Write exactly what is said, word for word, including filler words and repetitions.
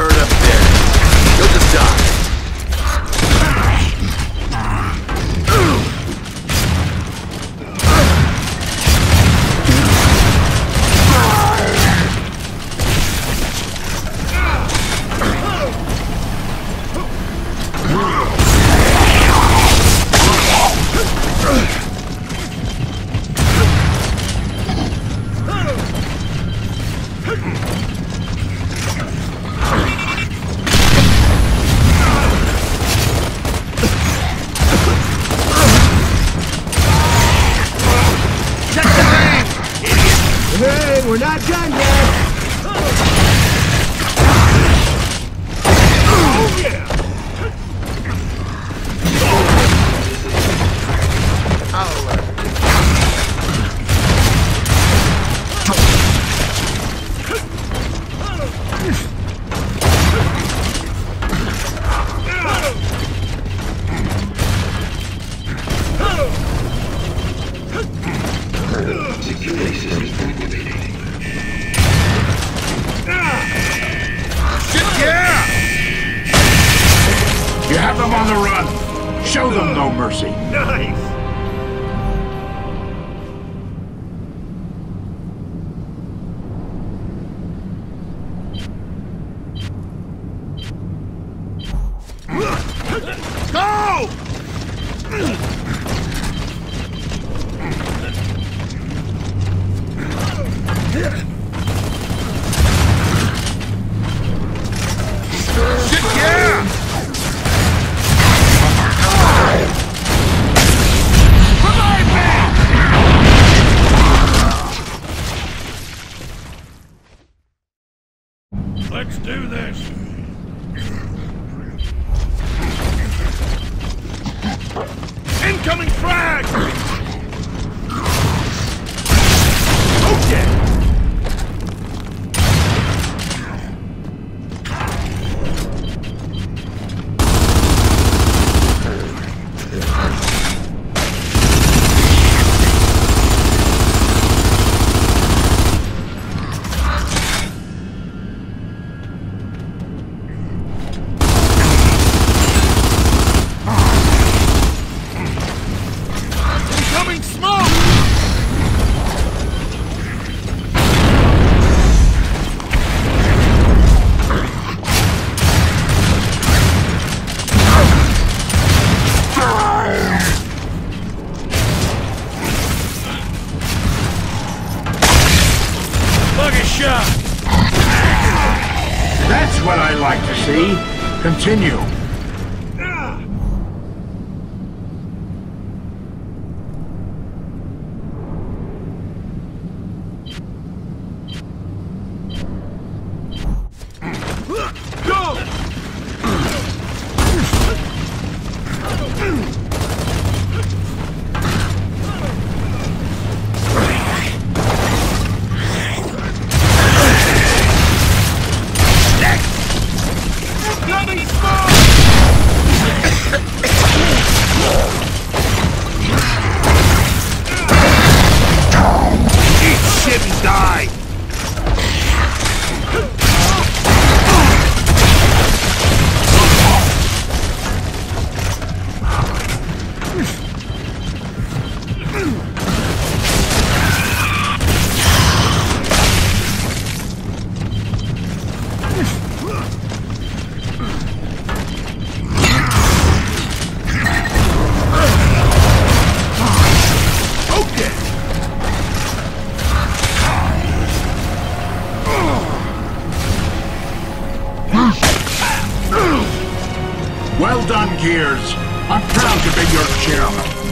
burn up there. You'll just die. Hey, we're not done yet! Oh, yeah! I'll learn. Security systems activated. Yeah! You have them on the run. Show them no mercy. Nice! Go! Shit, yeah! Revive me! Let's do this! Incoming frag! Okay! Incoming smoke! Buggy shot! That's what I like to see. Continue. Go! Incoming smoke! Eat shit and die! Well done, Gears. I'm proud to be your chairman.